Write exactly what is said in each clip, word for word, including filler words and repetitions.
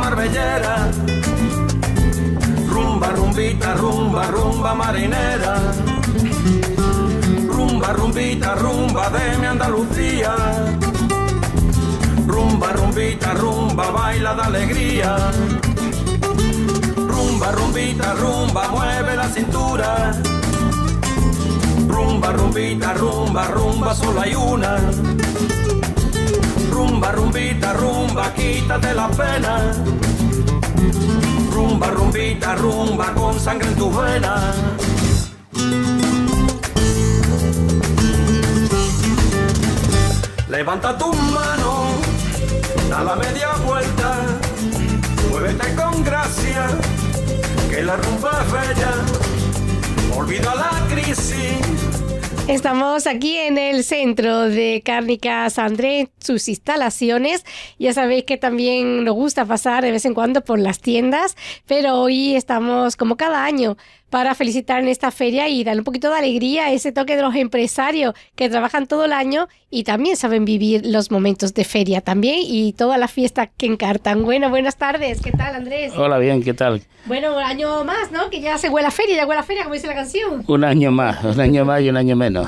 marbellera. Rumba, rumbita, rumba, rumba marinera. Rumba, rumbita, rumba de mi Andalucía. Rumba, rumbita, rumba, baila de alegría. Rumba, rumbita, rumba, mueve la cintura. Rumba, rumbita, rumba, rumba, solo hay una. Rumba, rumbita, rumba, quítate la pena. Rumba, rumbita, rumba, con sangre en tus venas. Levanta tus manos, da la media vuelta, muévete con gracia, que la rumba es bella, olvida la crisis. Estamos aquí en el centro de Cárnicas Andrés, sus instalaciones. Ya sabéis que también nos gusta pasar de vez en cuando por las tiendas, pero hoy estamos como cada año para felicitar en esta feria y darle un poquito de alegría a ese toque de los empresarios que trabajan todo el año y también saben vivir los momentos de feria también y todas las fiestas que encartan. Bueno, buenas tardes. ¿Qué tal, Andrés? Hola, bien, ¿qué tal? Bueno, un año más, ¿no? Que ya se huele a feria, ya huele a feria, como dice la canción. Un año más, un año más y un año menos.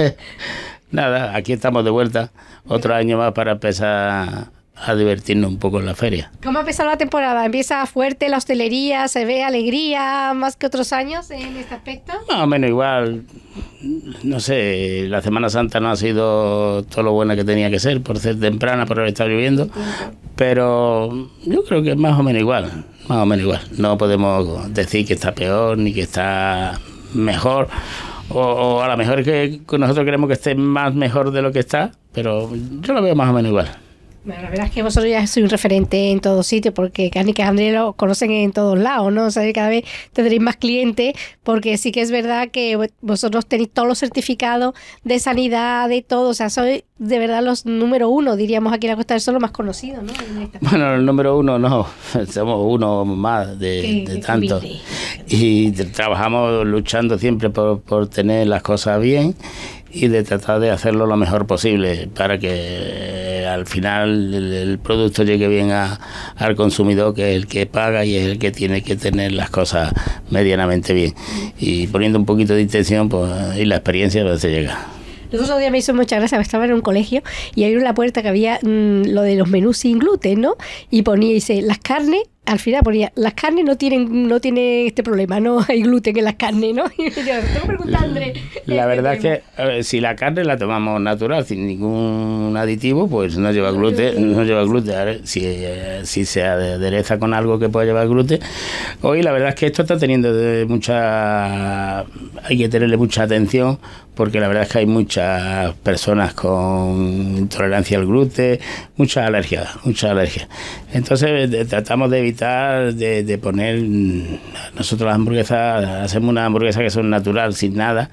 Nada, aquí estamos de vuelta. Otro año más para empezar a divertirnos un poco en la feria. ¿Cómo ha empezado la temporada? ¿Empieza fuerte la hostelería? ¿Se ve alegría más que otros años en este aspecto? Más o menos igual. No sé, la Semana Santa no ha sido todo lo buena que tenía que ser, por ser temprana, por haber estado lloviendo, pero yo creo que es más o menos igual, más o menos igual. No podemos decir que está peor ni que está mejor, o, o a lo mejor que nosotros queremos que esté más mejor de lo que está, pero yo lo veo más o menos igual. Bueno, la verdad es que vosotros ya sois un referente en todo sitio porque Cárnicas Andrés lo conocen en todos lados, ¿no? O sea, cada vez tendréis más clientes porque sí que es verdad que vosotros tenéis todos los certificados de sanidad, de todo, o sea, sois de verdad los número uno, diríamos aquí en la Costa del Sol, los más conocidos, ¿no? Bueno, el número uno no, somos uno más de, de tantos. Y trabajamos luchando siempre por, por tener las cosas bien y de tratar de hacerlo lo mejor posible para que eh, al final el, el producto llegue bien a, al consumidor, que es el que paga y es el que tiene que tener las cosas medianamente bien. Y poniendo un poquito de intención pues, y la experiencia pues, se llega. Los otros días me hizo mucha gracia, estaba en un colegio y abrió la puerta que había mmm, lo de los menús sin gluten, ¿no? Y ponía, dice, las carnes, al final ponía, las carnes no tienen no tienen este problema, no hay gluten en las carnes, ¿no? Y yo, tengo preguntar a Andrés. La este verdad tema. Es que a ver, si la carne la tomamos natural, sin ningún aditivo, pues no lleva gluten, no lleva gluten. A ver, si, eh, si se adereza con algo que pueda llevar gluten. Hoy la verdad es que esto está teniendo de mucha... hay que tenerle mucha atención, porque la verdad es que hay muchas personas con intolerancia al gluten, muchas alergias, muchas alergias. Entonces de, tratamos de evitar de, de poner, nosotros las hamburguesas, hacemos una hamburguesa que son natural, sin nada,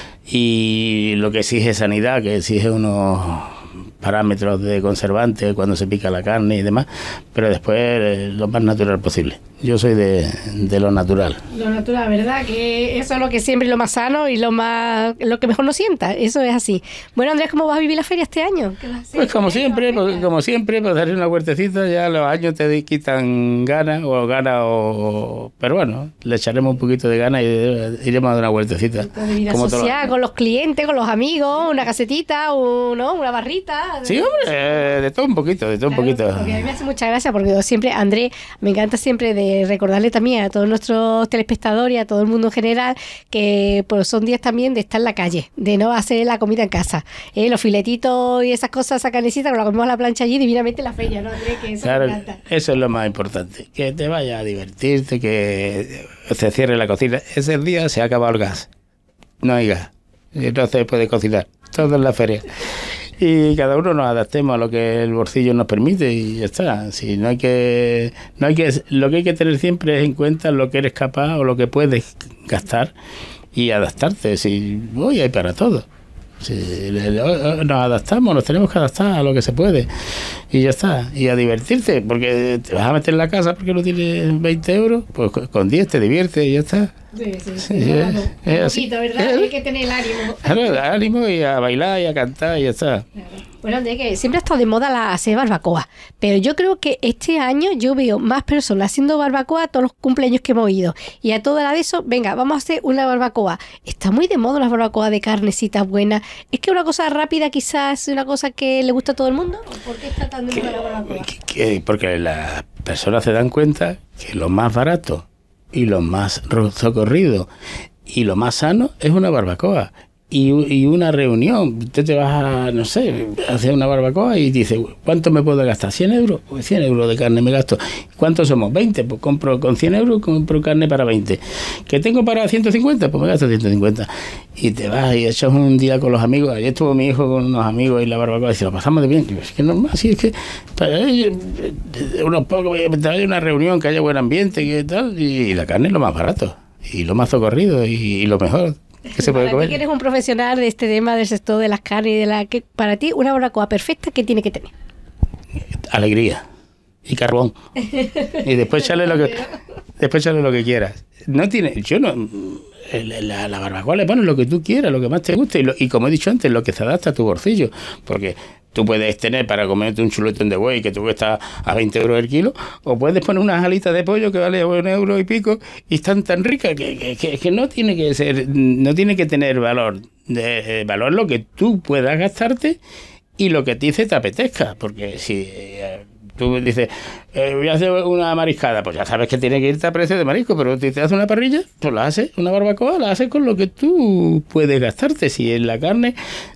y lo que exige sanidad, que exige unos parámetros de conservante cuando se pica la carne y demás, pero después eh, lo más natural posible. Yo soy de, de lo natural. Lo natural, ¿verdad? Que eso es lo que siempre es lo más sano y lo más lo que mejor nos sienta. Eso es así. Bueno, Andrés, ¿cómo vas a vivir la feria este año? ¿Qué vas a hacer? Pues como siempre, pues, como siempre, pues darle una huertecita, ya los años te quitan ganas o ganas o... Pero bueno, le echaremos un poquito de ganas y iremos a dar una huertecita. De vida como social, todo... con los clientes, con los amigos, una casetita, un, ¿no? Una barrita. Sí, hombre, eh, de todo un poquito, de todo claro, un poquito. Porque a mí me hace mucha gracia porque yo siempre, Andrés, me encanta siempre de recordarle también a todos nuestros telespectadores y a todo el mundo en general que pues, son días también de estar en la calle, de no hacer la comida en casa. Eh, los filetitos y esas cosas, esa carnecita, que la comemos a la plancha allí divinamente en la feria, ¿no, Andrés? Que eso claro, me encanta. Eso es lo más importante, que te vayas a divertirte, que se cierre la cocina. Ese día se ha acabado el gas, no hay gas, no se puede cocinar, todo en la feria. Y cada uno nos adaptemos a lo que el bolsillo nos permite y ya está. Si no hay que, no hay que, lo que hay que tener siempre es en cuenta lo que eres capaz o lo que puedes gastar y adaptarte. Si hoy hay para todo. Si nos adaptamos, nos tenemos que adaptar a lo que se puede y ya está. Y a divertirte, porque te vas a meter en la casa porque no tienes veinte euros, pues con diez te diviertes y ya está. Sí, sí, sí, sí, claro. es, es un poquito, ¿verdad? ¿Eh? Hay que tener el ánimo. Claro, el ánimo y a bailar y a cantar y ya está. Claro. Bueno, de que siempre ha estado de moda la hacer barbacoa, pero yo creo que este año yo veo más personas haciendo barbacoa a todos los cumpleaños que hemos ido. Y a toda la de eso, venga, vamos a hacer una barbacoa. Está muy de moda las barbacoas de carnecitas buenas. ¿Es que una cosa rápida quizás es una cosa que le gusta a todo el mundo? ¿O por qué está tan de moda la barbacoa? Que, que, porque las personas se dan cuenta que lo más barato y lo más socorrido y lo más sano es una barbacoa. Y, y una reunión, usted te vas a, no sé, a hacer una barbacoa y dice, ¿cuánto me puedo gastar? ¿cien euros? Pues cien euros de carne me gasto. ¿Cuántos somos? veinte, pues compro con cien euros, compro carne para veinte. ¿Qué tengo para ciento cincuenta? Pues me gasto ciento cincuenta. Y te vas y echas un día con los amigos. Ayer estuvo mi hijo con unos amigos y la barbacoa y dice, lo pasamos de bien. Y yo, es que es normal, sí, es que para ellos, unos pocos, hay una reunión, que haya buen ambiente y tal, y la carne es lo más barato, y lo más socorrido, y, y lo mejor que se puede para comer. ti que eres un profesional de este tema del sector de las carnes y de la que para ti una barbacoa perfecta, ¿qué tiene que tener? Alegría y carbón. Y después echarle lo que después echarle lo que quieras. No tiene, yo no la, la barbacoa le pones lo que tú quieras, lo que más te guste y, lo, y como he dicho antes, lo que se adapta a tu bolsillo, porque tú puedes tener para comerte un chuletón de buey que te cuesta a veinte euros el kilo, o puedes poner unas alitas de pollo que vale un euro y pico y están tan ricas que, que, que, que no tiene que ser, no tiene que tener valor. De, valor lo que tú puedas gastarte y lo que a ti se te apetezca, porque si eh, tú dices, eh, voy a hacer una mariscada, pues ya sabes que tiene que irte a precio de marisco, pero si te haces una parrilla, pues la haces, una barbacoa, la haces con lo que tú puedes gastarte. Si en la carne,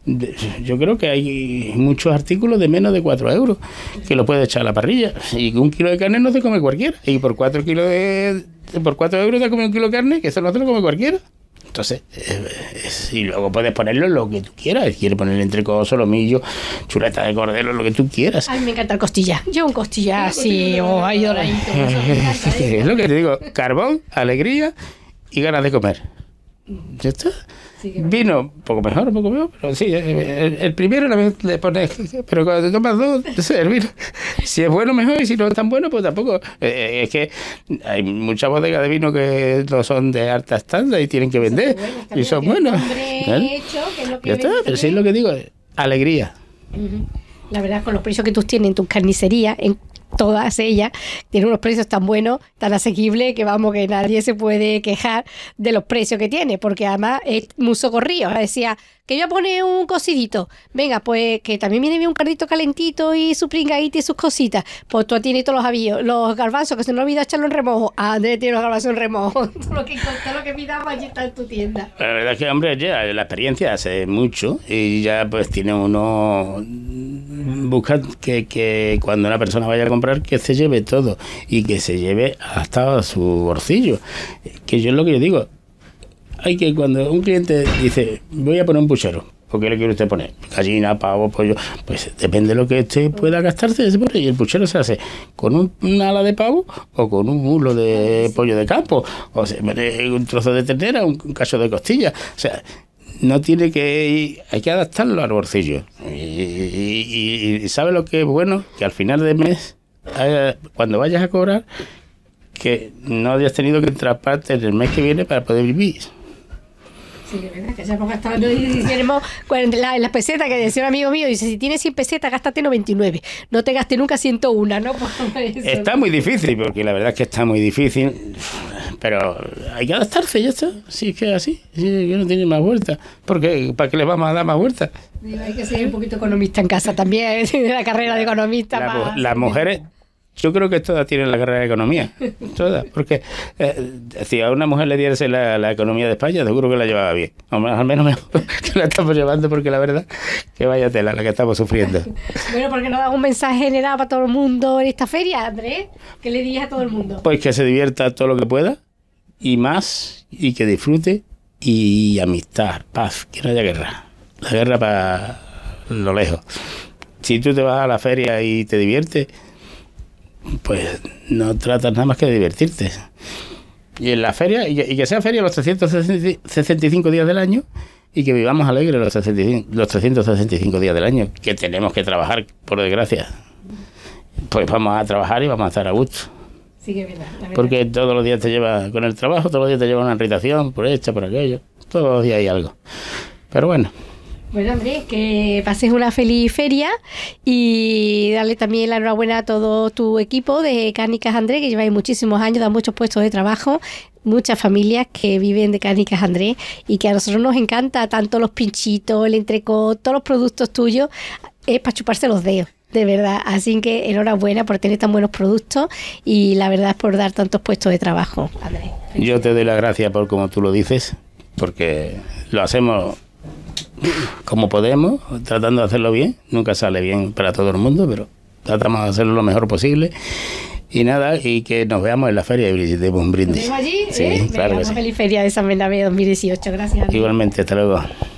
yo creo que hay muchos artículos de menos de cuatro euros que lo puedes echar a la parrilla, y un kilo de carne no se come cualquiera, y por cuatro kilos de, por cuatro euros te comes un kilo de carne, que eso no se lo come cualquiera. Entonces, eh, eh, y luego puedes ponerlo lo que tú quieras. Si quieres ponerle entrecot, solomillo, chuleta de cordero, lo que tú quieras. A mí me encanta el costilla. Yo un costilla así, o ahí doradito. Es lo que te digo, carbón, alegría y ganas de comer. ¿Ya está? Sí, vino, un poco mejor, un poco mejor, pero sí, el, el primero la vez le pones, pero cuando te tomas dos, es el vino. Si es bueno, mejor, y si no es tan bueno, pues tampoco. Eh, es que hay muchas bodegas de vino que no son de alta estándar y tienen que vender, y son buenos. Hecho, que es lo que ya está, pero sí es lo que digo, alegría. Uh-huh. La verdad, con los precios que tú tienes en tus carnicerías, en todas ellas, tienen unos precios tan buenos, tan asequibles, que vamos, que nadie se puede quejar de los precios que tiene, porque además es muy socorrido. O sea, decía, que yo pone un cocidito, venga, pues que también viene bien un cardito calentito y su pringadita y sus cositas, pues tú tienes todos los avíos, los garbanzos, que se nos olvida echarlo en remojo. Ah, Andrés tiene los garbanzos en remojo. Todo lo que todo lo que pidamos allí está en tu tienda. La verdad es que, hombre, ya la experiencia hace mucho y ya pues tiene uno, busca que, que cuando una persona vaya a comprar, que se lleve todo y que se lleve hasta su bolsillo, que yo es lo que yo digo. Hay que, cuando un cliente dice, voy a poner un puchero, ¿por qué le quiere usted poner? Gallina, pavo, pollo, pues depende de lo que usted pueda gastarse, se pone, y el puchero se hace con un, un ala de pavo o con un muslo de pollo de campo, o se pone un trozo de ternera, un, un cacho de costilla, o sea, no tiene que ir, hay que adaptarlo al bolsillo. Y, y, y, y sabe lo que es bueno, que al final del mes, eh, cuando vayas a cobrar, que no hayas tenido que entrar parte en el mes que viene para poder vivir. Sí, de verdad, que ya hemos gastado, no, tenemos la, las pesetas, que decía un amigo mío, dice, si tienes cien pesetas, gástate noventa y nueve, no te gastes nunca ciento uno, ¿no? Eso, está ¿no? Muy difícil, porque la verdad es que está muy difícil, pero hay que adaptarse, ya está, sí, es que así, sí, que no tiene más vuelta, porque ¿para qué le vamos a dar más vueltas? Hay que ser un poquito economista en casa también, la carrera de economista. La, más, las mujeres... Yo creo que todas tienen la carrera de economía, todas, porque eh, si a una mujer le diese la, la economía de España, seguro que la llevaba bien, al menos mejor que la estamos llevando, porque la verdad que vaya tela la que estamos sufriendo. Bueno, porque nos da un mensaje general para todo el mundo en esta feria, Andrés, ¿qué le dirías a todo el mundo? Pues que se divierta todo lo que pueda, y más, y que disfrute, y amistad, paz, que no haya guerra, la guerra para lo lejos. Si tú te vas a la feria y te diviertes, pues no tratas nada más que de divertirte. Y en la feria, y que, y que sea feria los trescientos sesenta y cinco días del año, y que vivamos alegres los, los trescientos sesenta y cinco días del año, que tenemos que trabajar, por desgracia. Pues vamos a trabajar y vamos a estar a gusto. Sí, que es verdad, la verdad. Porque todos los días te lleva, con el trabajo, todos los días te lleva una irritación por esto, por aquello. Todos los días hay algo. Pero bueno, Bueno, Andrés, que pases una feliz feria y darle también la enhorabuena a todo tu equipo de Cárnicas Andrés, que lleváis muchísimos años, dan muchos puestos de trabajo, muchas familias que viven de Cárnicas Andrés y que a nosotros nos encanta tanto los pinchitos, el entrecot, todos los productos tuyos, es para chuparse los dedos. De verdad, así que enhorabuena por tener tan buenos productos y la verdad es por dar tantos puestos de trabajo, Andrés. Yo te doy las gracias por como tú lo dices, porque lo hacemos como podemos, tratando de hacerlo bien. Nunca sale bien para todo el mundo, pero tratamos de hacerlo lo mejor posible. Y nada, y que nos veamos en la feria y visitemos un brindis. ¿Nos vemos allí? Sí, ¿Eh? claro. Venga, que sí. Feliz feria de San Bernabé dos mil dieciocho. Gracias. Igualmente, hasta luego.